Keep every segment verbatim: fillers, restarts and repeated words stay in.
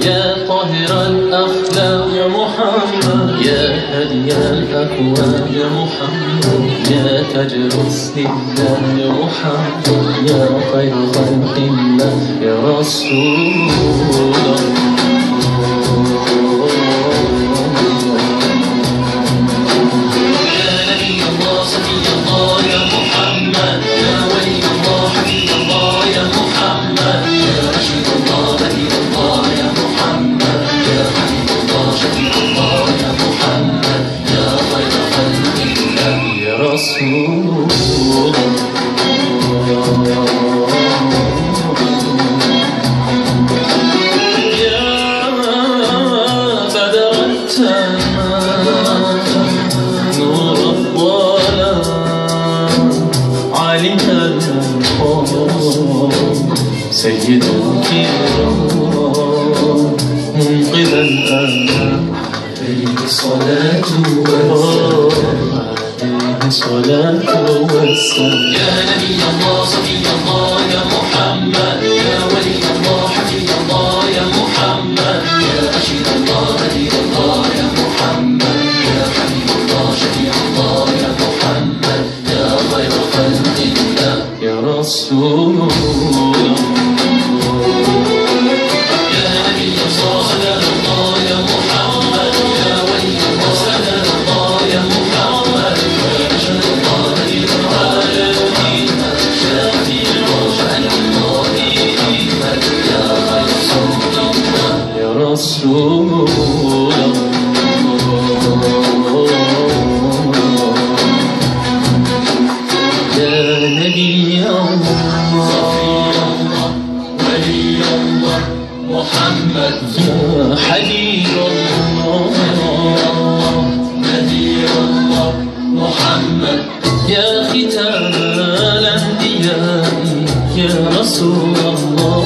يا طاهر الأخلاق يا محمد، يا هدي الأكوان يا محمد، يا تاج رسل الله يا محمد، يا خير خلق الله يا رسول الله. سيد الكرام منقذ الأنام، عليه الصلاة والسلام، عليه الصلاة والسلام. يا نبي الله صفي الله يا محمد، يا ولي الله حفيظ الله يا محمد، يا رشيد الله هدي الله يا محمد، يا حبيب الله شفيع الله يا محمد، يا خير خلق الله يا رسول الله. رسول الله يا نبي الله ولي الله محمد، يا حبيب الله نذير الله محمد، يا ختام الأنبياء يا رسول الله،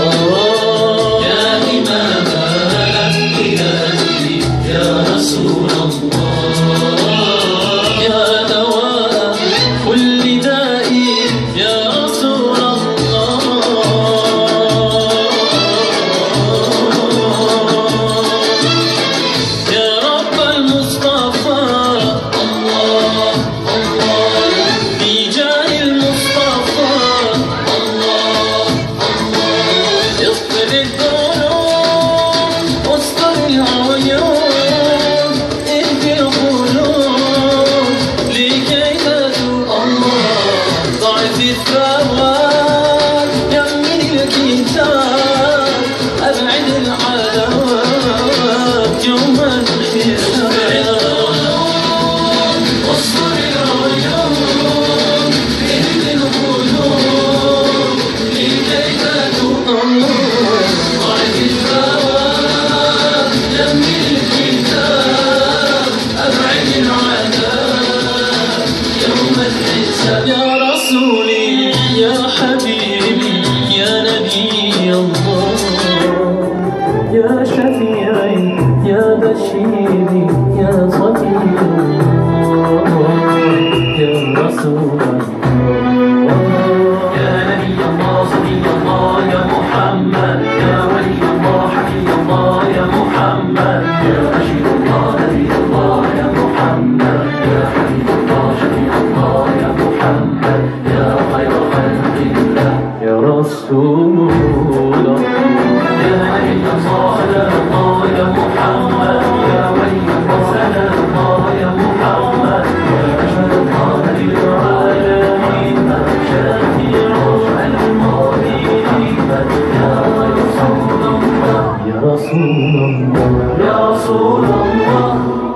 يا رسولي يا حبيبي يا نبي الله، يا شفيعي يا بشيري يا صفي الله، يا رسول الله، يا نبي الله صفي الله يا محمد، يا ولي الله حفيظ الله يا محمد، يا رشيد الله نبي الله يا محمد، يا حبيب الله شفيع الله يا محمد، يا خير خلق الله يا رسول الله. يا نبي الله سلام الله يا محمد، يا ولي الله سلام الله يا محمد، يا أشهد الله نبي العالمين، شفيع المؤمنين، يا رسول الله يا رسول الله يا رسول الله.